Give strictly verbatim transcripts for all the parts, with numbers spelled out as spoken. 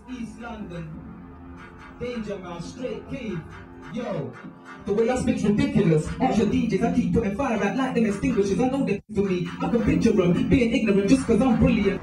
East London, Danger Mouse, straight cave. Yo, the way I speak's ridiculous. Ask your D Js, I keep putting fire out like them extinguishers. I know they're for me. I can picture them being ignorant just cause I'm brilliant.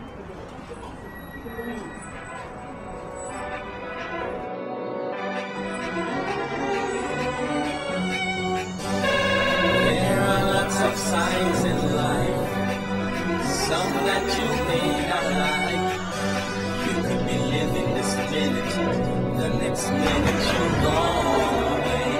There are lots of signs in life, some that you may not like. You could be living this minute, the next minute you're gone away.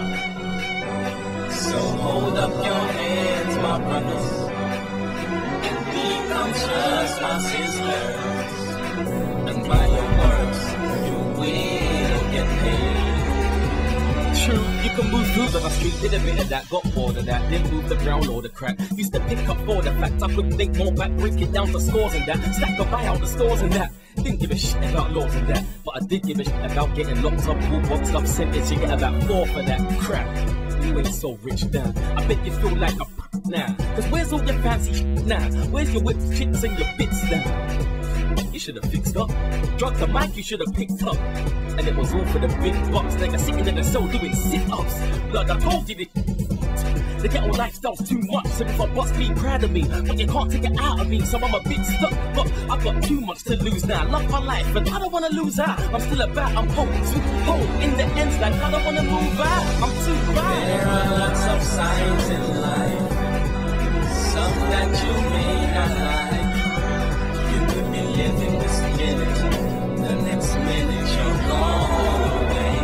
So hold up your hands, my brothers, and be conscious, my sisters, and by your works you will get paid. True, you can move through the street, did a bit of that, got bored of that, then move the brown or the crack. Used to pick up for the fact I could think more back, break it down to scores and that, stack or buy out the stores and that. Didn't give a shit about laws and that, but I did give a shit about getting locked up, all boxed up, sentence, you get about four for that crap. You ain't so rich now, I bet you feel like a now. Cause where's all your fancy shit now? Where's your whips, chicks and your bits now? You should have fixed up. Drugs and mic you should have picked up. And it was all for the big bucks. Nigga sitting in the cell doing sit-ups. Blood, I told you this. The ghetto lifestyle's too much. So if I bust, be proud of me. But you can't take it out of me, so I'm a bit stuck. But I've got too much to lose now. Love my life, but I don't wanna lose out. I'm still about, I'm home, too home. In the ends, like I don't wanna move out. I'm too proud. There are lots of signs in life, some that you may not like. Living this minute, the next minute you're gone away.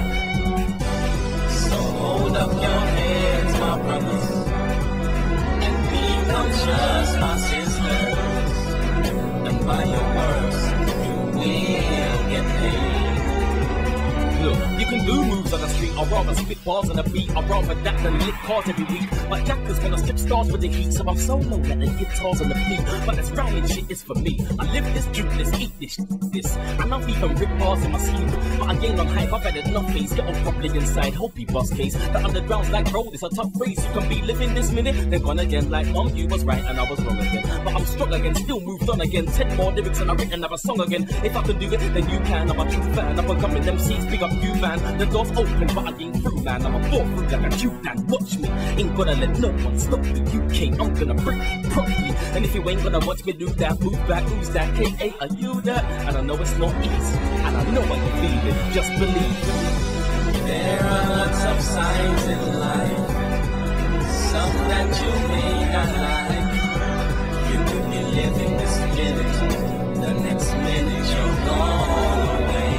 So hold up your heads, my brothers, and be conscious, my sisters, and by your works you will get paid. Look, you can do moves on the street, I'd rather spit bars on the beat, I'd rather that than lick cars every week. But Jackers wanna strip stars with the heat, so I'm so low that the guitars on the beat. But this rhyming shit is for me. I live this, drink this, eat this, this. And I've even ripped bars in my sleep. But I gained on hype, I've had enough face. Get on properly inside, hope you bust case. The underground's like road, it's a tough race. You can be living this minute, then gone again. Like mom, you was right and I was wrong again. But I'm strong again, still moved on again. Ten more lyrics and I written another song again. If I can do it, then you can. I'm a true fan, I'm a coming them seats, big up you man. The door's open, but I ain't through, man. I'm a ball through like a cute man. Watch me, ain't gonna let no one stop the U K. I'm gonna break it properly. And if you ain't gonna watch me do that, move back, who's that? K A, are you that? And I know it's not easy, and I know what you're feeling. Just believe it. There are lots of signs in life, some that you may not like. You could be living this minute, the next minute you're gone away.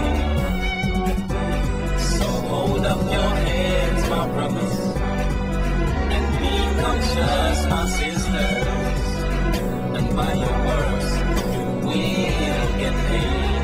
Hold up your heads, my brothers, and be conscious, my sisters, and by your works you will get paid.